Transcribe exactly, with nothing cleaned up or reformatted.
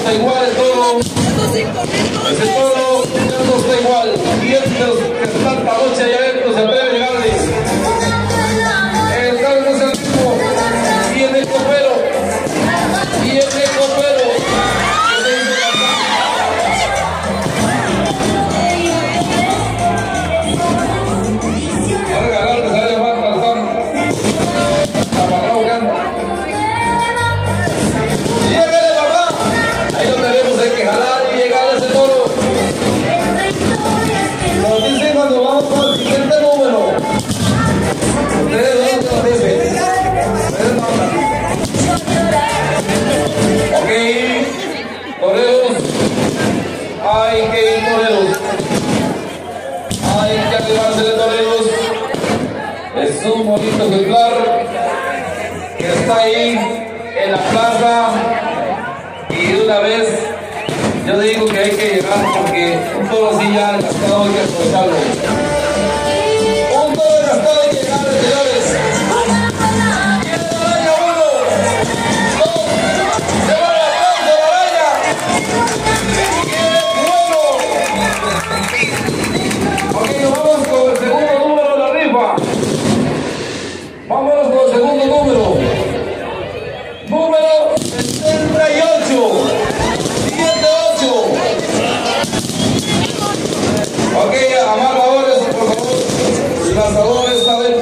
está igual el toro. Ese toro ya no está igual. Y es de los que están esta noche allá adentro, se atreve a llegarle. El toro no es el mismo. Viene el copero. Viene el copero. Larga, larga, se va a llamar Tarzán. Amarrado canta. ¡Lléguele, papá! Ahí lo tenemos, hay que jalar y llegar a ese toro. Nos dicen cuando vamos por el siguiente número. Ustedes dos nos dicen. Ustedes mandan. Ok, toreros. Hay que ir, toreros. Hay que activarse de toreros. Es un bonito ejemplar que está ahí en la plaza. Y de una vez yo digo que hay que llegar porque un toro así ya gastado hay que aprovecharlo. Un toro gastado hay que llegar, señores. Viene la araña, uno, dos, se va la panza de la araña. ¡Qué bueno! Ok, nos vamos con el segundo número de la rifa. Vámonos con el segundo número. Número setenta y ocho. setenta y ocho. Ok, amarradores, por favor. Lanzadores, a ver.